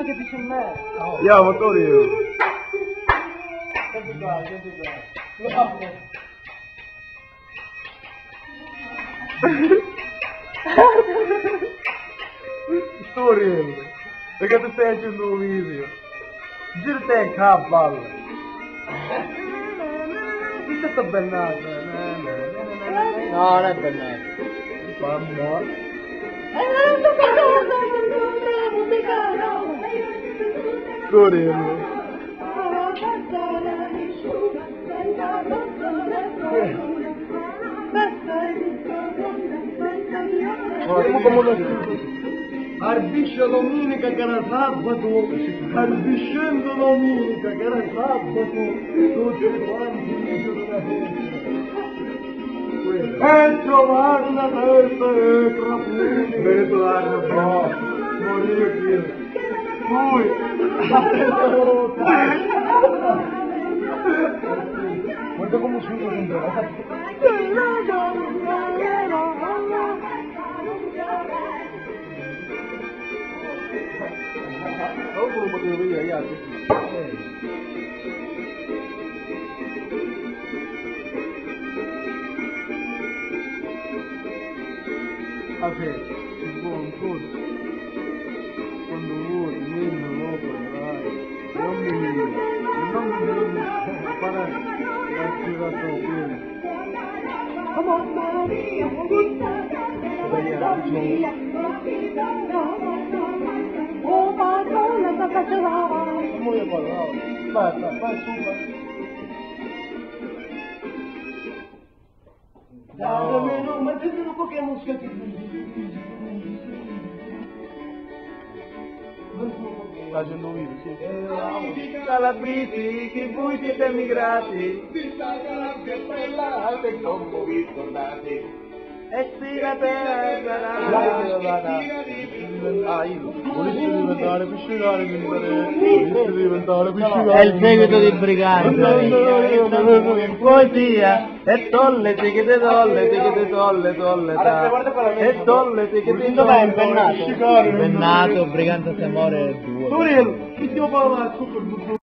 che dice me? Io, motore io. Senti qua. Storia. Perché tu stai facendo un video? Gira te in cavallo. Chi ti sta bennando? No, non è bennato. Mamma. Storia. Come lo Arbisce domenica che era sabato, arbiscendo domenica che era sabato, tutti quanti dicono la festa. E trovare una testa e trapuni. Per trovare una testa, morire qui. Poi, guarda come suona con te. Dopo lo potevo vedere gli altri. Ok, ci buon corso. Quando vuoi, vieni, lo parlare. Non mi fare la spiegazione. Come io parlavo? Vai su, vai. No, ma te non puoi che musica ti sta facendo un video, sì. Calabriti, che voi siete emigrati. Di sta galassia stellata e non vi tornati. E stirate Ah, io volessi diventare piscinare, volessi diventare piscinare. È il seguito di Brigante. Poesia. E tolle, tichete tolle, tichete tolle, tolle. E tolle, tichete tolle. Impennato. Impennato, Brigante se muore 2. Toriel, chi stiamo parlando?